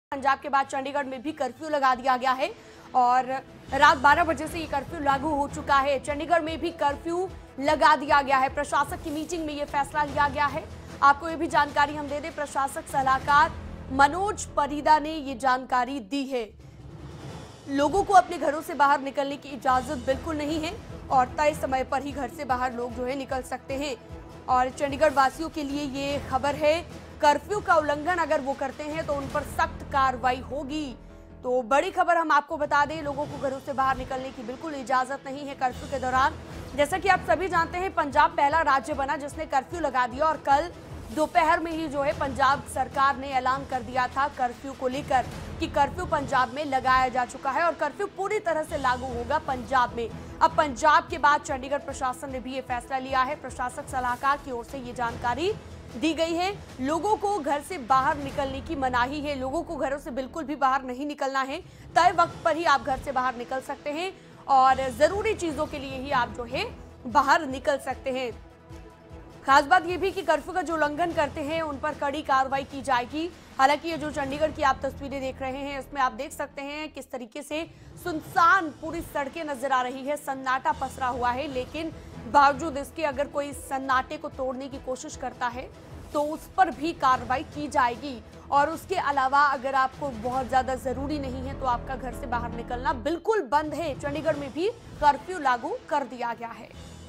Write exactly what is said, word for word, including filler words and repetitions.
पंजाब के बाद चंडीगढ़ में भी कर्फ्यू लगा दिया गया है और रात बारह बजे से ये कर्फ्यू लागू हो चुका है। चंडीगढ़ में भी कर्फ्यू लगा दिया गया है। प्रशासक की मीटिंग में ये फैसला लिया गया है। आपको ये भी जानकारी हम दे दें, प्रशासक सलाहकार मनोज परीदा ने ये जानकारी दी है। लोगों को अपने घरों से बाहर निकलने की इजाजत बिल्कुल नहीं है और तय समय पर ही घर से बाहर लोग जो है निकल सकते हैं। और चंडीगढ़ वासियों के लिए ये खबर है, कर्फ्यू का उल्लंघन अगर वो करते हैं तो उन पर सख्त कार्रवाई होगी। तो बड़ी खबर हम आपको बता दें, लोगों को घरों से बाहर निकलने की बिल्कुल इजाजत नहीं है कर्फ्यू के दौरान। जैसा कि आप सभी जानते हैं, पंजाब पहला राज्य बना जिसने कर्फ्यू लगा दिया और कल दोपहर में ही जो है पंजाब सरकार ने ऐलान कर दिया था कर्फ्यू को लेकर कि कर्फ्यू पंजाब में लगाया जा चुका है और कर्फ्यू पूरी तरह से लागू होगा पंजाब में। अब पंजाब के बाद चंडीगढ़ प्रशासन ने भी ये फैसला लिया है। प्रशासक सलाहकार की ओर से ये जानकारी दी गई है। लोगों को घर से बाहर निकलने की मनाही है। लोगों को घरों से बिल्कुल भी बाहर नहीं निकलना है। तय वक्त पर ही आप घर से बाहर निकल सकते हैं और जरूरी चीजों के लिए ही आप जो है बाहर निकल सकते हैं। खास बात यह भी कि कर्फ्यू का जो उल्लंघन करते हैं उन पर कड़ी कार्रवाई की जाएगी। हालांकि ये जो चंडीगढ़ की आप तस्वीरें देख रहे हैं, इसमें आप देख सकते हैं किस तरीके से सुनसान पूरी सड़कें नजर आ रही है, सन्नाटा पसरा हुआ है। लेकिन बावजूद इसके अगर कोई सन्नाटे को तोड़ने की कोशिश करता है तो उस पर भी कार्रवाई की जाएगी। और उसके अलावा अगर आपको बहुत ज्यादा जरूरी नहीं है तो आपका घर से बाहर निकलना बिल्कुल बंद है। चंडीगढ़ में भी कर्फ्यू लागू कर दिया गया है।